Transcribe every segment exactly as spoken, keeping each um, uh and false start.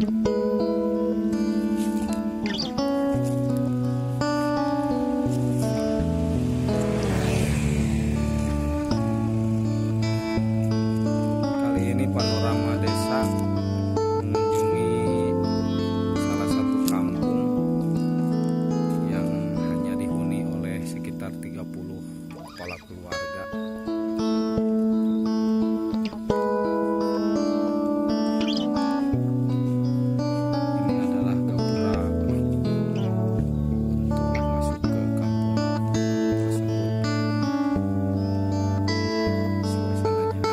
Panorama desa mengunjungi salah satu kampung yang hanya dihuni oleh sekitar tiga puluh kepala keluarga. Ini adalah gapura untuk masuk ke kampung tersebut. Suasananya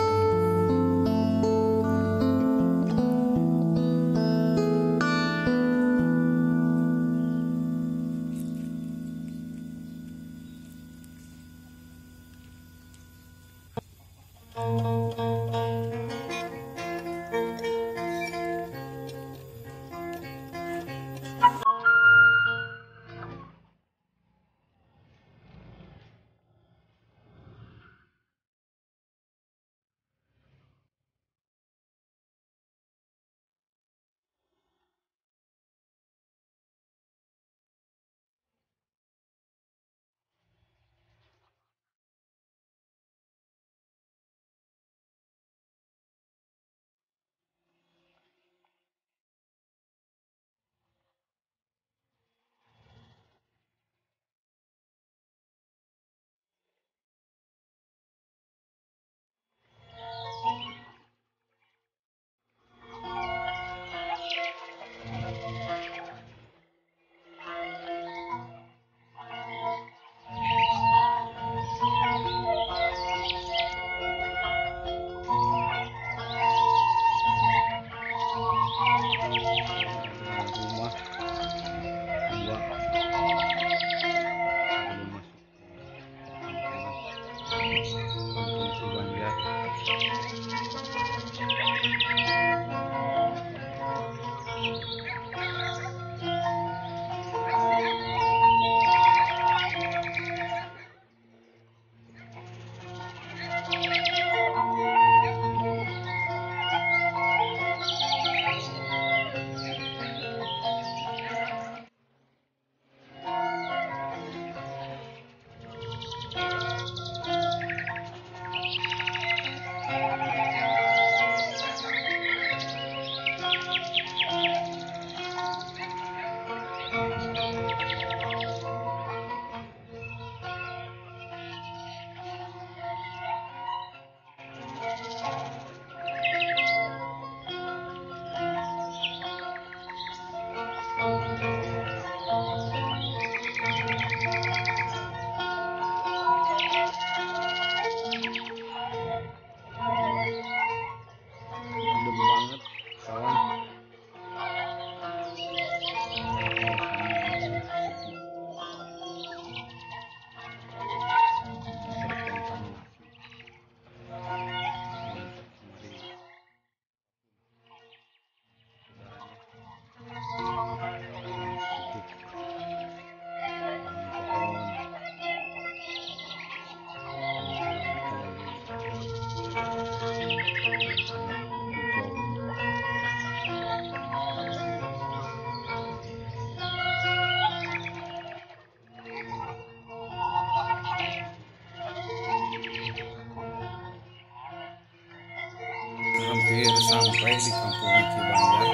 hampir sampai di kampung Cibanjar.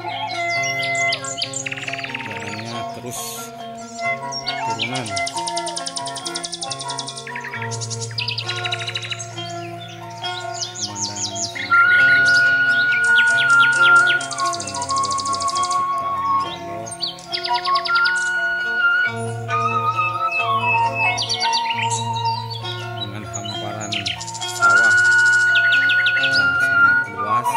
Jalannya terus turunan. Pemandangannya sangat luar biasa. Sungguh luar biasa ciptaan Allah. Dengan hamparan sawah yang sangat luas.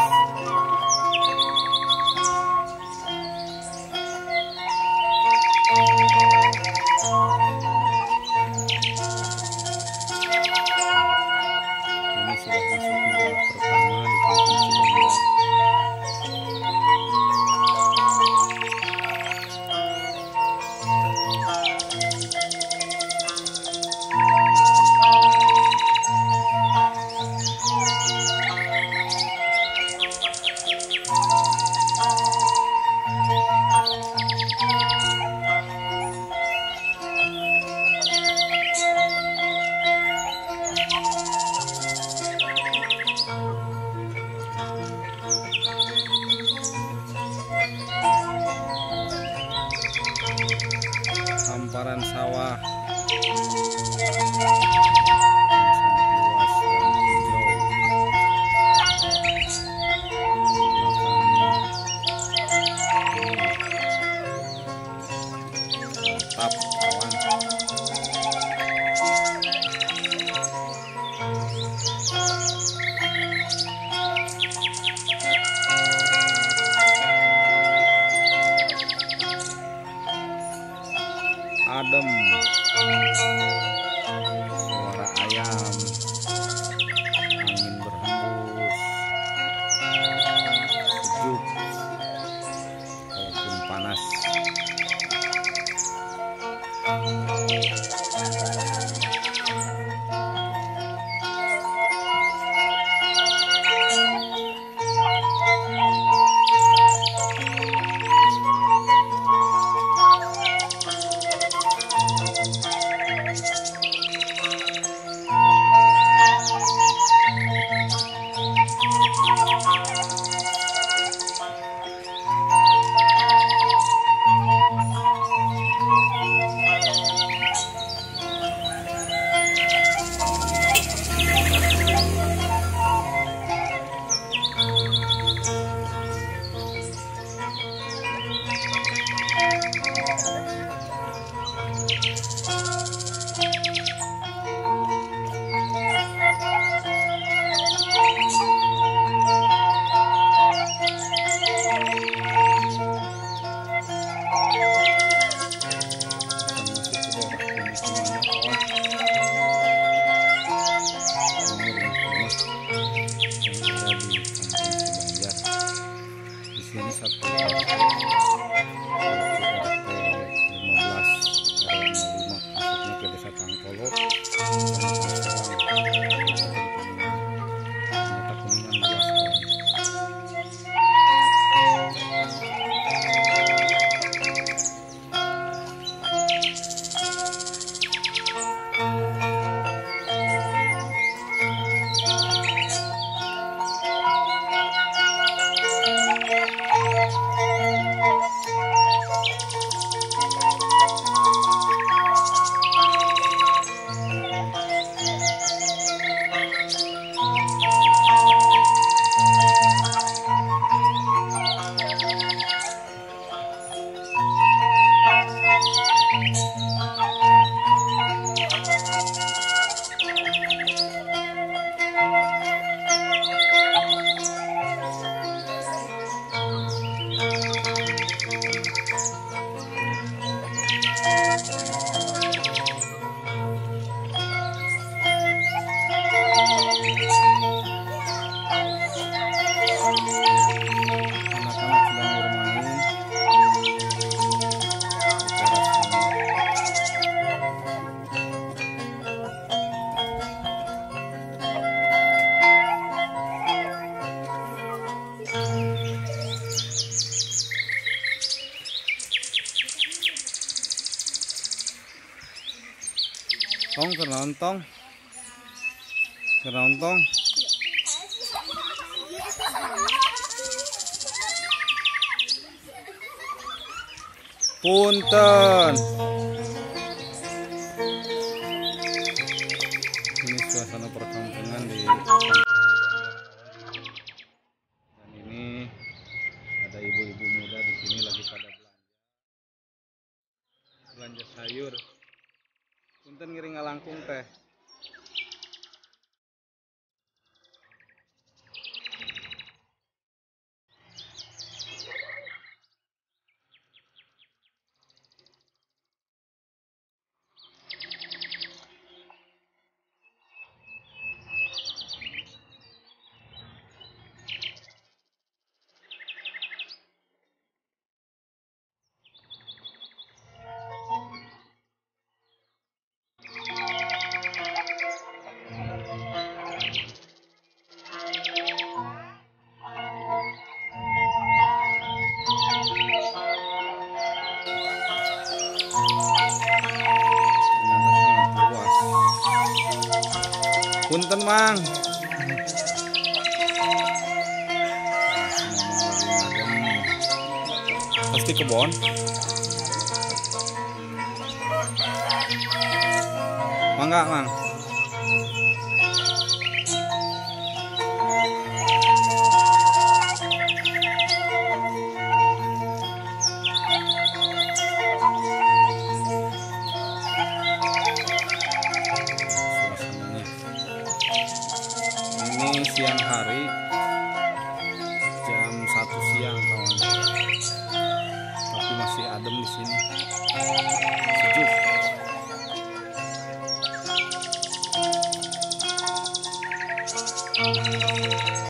hamparan sawah yang sangat luas dan hijau. Mantap kawan. Adem, suara ayam, angin berhembus, sejuk walaupun panas. Sini satu R T lima belas R W nol lima masuknya ke desa Tangkolo, Kecamatan Ternyata Kuningan luas kawan. Tong kerontong, kerontong. Punten. Ini suasana perkampungan di kampung. Dan ini ada ibu-ibu muda di sini lagi pada belanja. Belanja sayur. Punten ngiring ngalangkung teh. Punten Mang. Pasti kebon. nggak, Mang? Suasananya. Ini siang hari, jam satu siang, kawan. Tapi masih adem di sini. Sejuk.